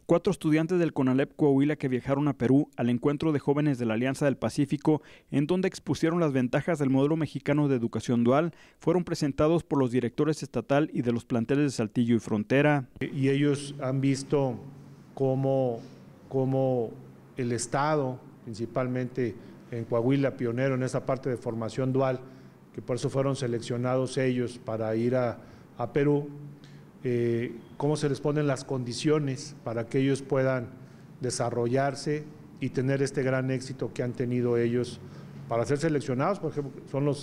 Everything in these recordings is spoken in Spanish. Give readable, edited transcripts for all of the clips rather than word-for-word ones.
4 estudiantes del CONALEP Coahuila que viajaron a Perú al encuentro de jóvenes de la Alianza del Pacífico, en donde expusieron las ventajas del modelo mexicano de educación dual, fueron presentados por los directores estatal y de los planteles de Saltillo y Frontera. Y ellos han visto cómo el Estado, principalmente en Coahuila, pionero en esa parte de formación dual, que por eso fueron seleccionados ellos para ir a Perú, cómo se les ponen las condiciones para que ellos puedan desarrollarse y tener este gran éxito que han tenido ellos para ser seleccionados. Por ejemplo,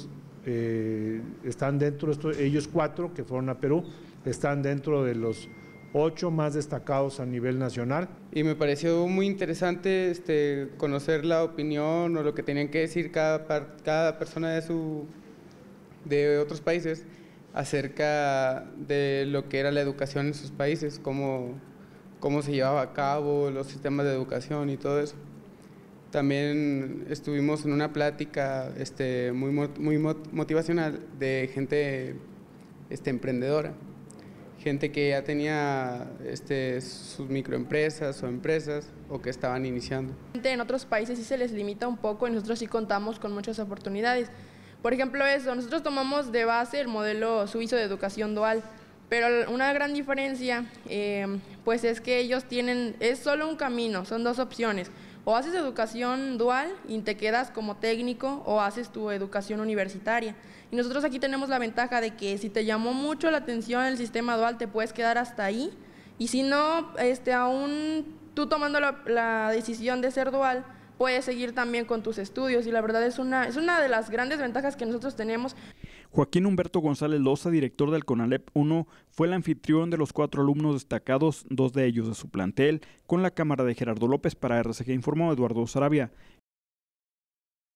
están dentro, ellos 4 que fueron a Perú, están dentro de los 8 más destacados a nivel nacional. Y me pareció muy interesante conocer la opinión o lo que tenían que decir cada persona de otros países acerca de lo que era la educación en sus países, cómo se llevaba a cabo, los sistemas de educación y todo eso. También estuvimos en una plática muy motivacional de gente emprendedora, gente que ya tenía sus microempresas o empresas o que estaban iniciando. En otros países sí se les limita un poco y nosotros sí contamos con muchas oportunidades. Por ejemplo, nosotros tomamos de base el modelo suizo de educación dual, pero una gran diferencia pues es que ellos es solo un camino, son 2 opciones. O haces educación dual y te quedas como técnico, o haces tu educación universitaria. Y nosotros aquí tenemos la ventaja de que si te llamó mucho la atención el sistema dual, te puedes quedar hasta ahí. Y si no, aún tú tomando la decisión de ser dual, puedes seguir también con tus estudios, y la verdad es una de las grandes ventajas que nosotros tenemos. Joaquín Humberto González Loza, director del CONALEP 1, fue el anfitrión de los 4 alumnos destacados, 2 de ellos de su plantel, con la cámara de Gerardo López. Para RCG informó Eduardo Sarabia.